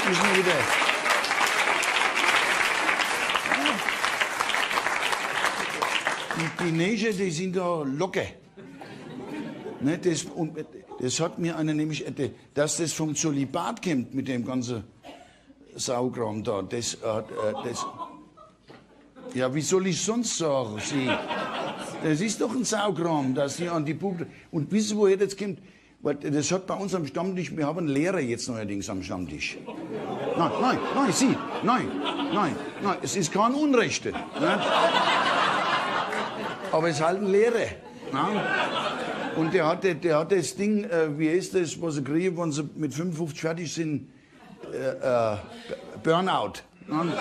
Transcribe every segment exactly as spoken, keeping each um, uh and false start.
müssen wir wieder. Die, die Nägel, die sind da locker. Ne, das, und das hat mir einer nämlich, dass das vom Zölibat kommt mit dem ganzen Saukram da. Das, äh, das, ja, wie soll ich sonst sagen? Sie, das ist doch ein Saukram, dass sie an die Puppe. Und wissen Sie, woher das kommt? Weil das hat bei uns am Stammtisch, wir haben einen Lehrer jetzt neuerdings am Stammtisch. Nein, nein, nein, Sie, nein, nein, nein, es ist kein Unrechte. Ne? Aber es ist halt ein Lehrer. Ne? Und der hat, der hat das Ding, äh, wie heißt das, was sie kriegen, wenn sie mit fünfundfünfzig fertig sind, äh, äh, Burnout. Ne? Und,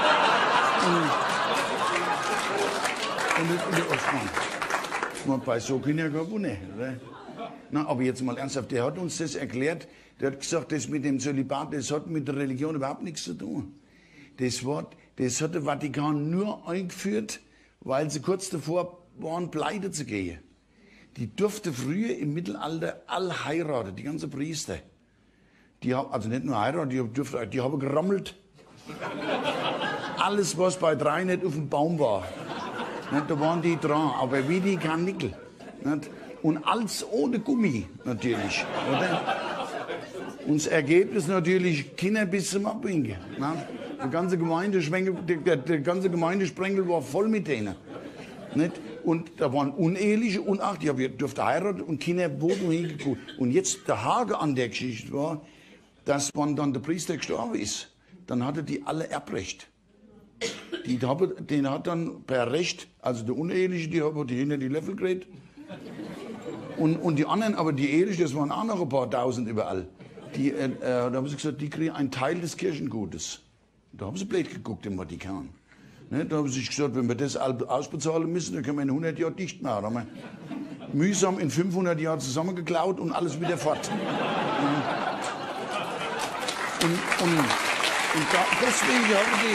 und, und, und, und bei so können ja gar nicht, oder? Na, aber jetzt mal ernsthaft, der hat uns das erklärt, der hat gesagt, das mit dem Zölibat, das hat mit der Religion überhaupt nichts zu tun. Das, war, das hat der Vatikan nur eingeführt, weil sie kurz davor waren, pleite zu gehen. Die durften früher im Mittelalter all heiraten, die ganzen Priester. Die haben, also nicht nur heiraten, die, durften, die haben gerammelt. Alles, was bei drei nicht auf dem Baum war, nicht, da waren die dran, aber wie die Karnickel. Nicht? Und alles ohne Gummi, natürlich. Oder? Und das Ergebnis natürlich Kinder bis zum Abwinken. Die ganze Gemeindesprengel, der, der ganze Gemeindesprengel war voll mit denen. Nicht? Und da waren Uneheliche und ach, die durften heiraten und Kinder wurden hingeguckt. Und jetzt der Haken an der Geschichte war, dass wenn dann der Priester gestorben ist, dann hatte die alle Erbrecht. Die, den hat dann per Recht, also der Uneheliche, die haben die hinter die Löffel gekriegt. Und, und die anderen, aber die Ehelichen, das waren auch noch ein paar tausend überall. Die, äh, da haben sie gesagt, die kriegen einen Teil des Kirchengutes. Da haben sie blöd geguckt im Vatikan. Ne, da haben sie sich gesagt, wenn wir das ausbezahlen müssen, dann können wir in hundert Jahren dicht machen. Da haben wir mühsam in fünfhundert Jahren zusammengeklaut und alles wieder fort. Und, und, und da, deswegen haben die...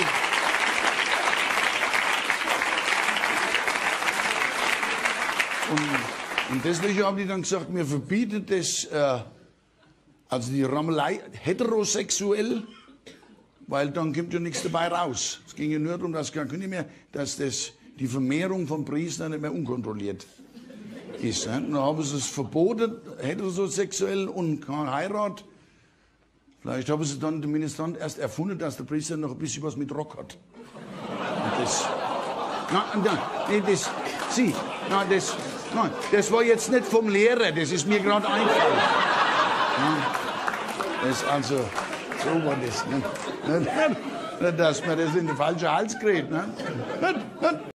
Und, Und deswegen haben die dann gesagt, wir verbieten das, äh, also die Rammelei heterosexuell, weil dann kommt ja nichts dabei raus. Es ging ja nur darum, dass, gar nicht mehr, dass das, die Vermehrung von Priestern nicht mehr unkontrolliert ist. Ne? Dann haben sie es verboten, heterosexuell und keine Heirat. Vielleicht haben sie dann den Ministrant erst erfunden, dass der Priester noch ein bisschen was mit Rock hat. Und das, na, na, nee, das, Sie, na, das... Nein, das war jetzt nicht vom Lehrer, das ist mir gerade eingefallen. Ja, das ist also, so war das. Ne? Dass man das in den falschen Hals kriegt. Ne?